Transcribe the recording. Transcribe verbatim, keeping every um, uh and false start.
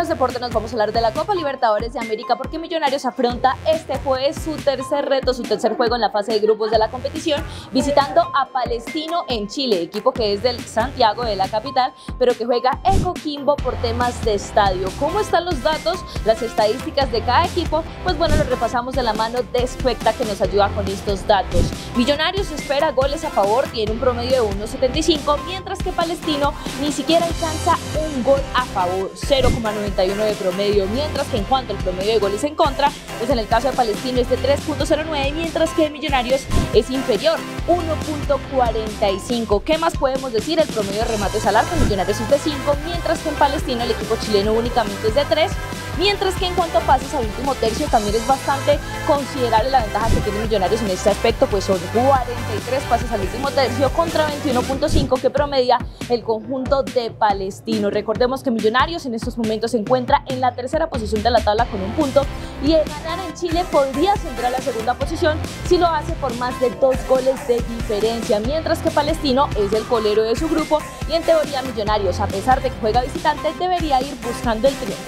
los deportes nos vamos a hablar de la Copa Libertadores de América porque Millonarios afronta este jueves su tercer reto, su tercer juego en la fase de grupos de la competición, visitando a Palestino en Chile, equipo que es del Santiago, de la capital, pero que juega en Coquimbo por temas de estadio. ¿Cómo están los datos, las estadísticas de cada equipo? Pues bueno, lo repasamos de la mano de Specta, que nos ayuda con estos datos. Millonarios espera goles a favor, tiene un promedio de uno setenta y cinco, mientras que Palestino ni siquiera alcanza un gol a favor, cero coma noventa y uno de promedio, mientras que en cuanto al promedio de goles en contra, pues en el caso de Palestino es de tres punto cero nueve, mientras que Millonarios es inferior, uno punto cuarenta y cinco. ¿Qué más podemos decir? El promedio de remates al arco en Millonarios es de cinco, mientras que en Palestino el equipo chileno únicamente es de tres, mientras que en cuanto a pases al último tercio también es bastante considerable la ventaja que tiene Millonarios en este aspecto, pues son cuarenta y tres pases al último tercio contra veintiuno punto cinco que promedia el conjunto de Palestino. Recordemos que Millonarios en estos momentos se encuentra en la tercera posición de la tabla con un punto, y el ganar en Chile podría ascender a la segunda posición si lo hace por más de dos goles de diferencia, mientras que Palestino es el colero de su grupo y en teoría Millonarios, a pesar de que juega visitante, debería ir buscando el triunfo.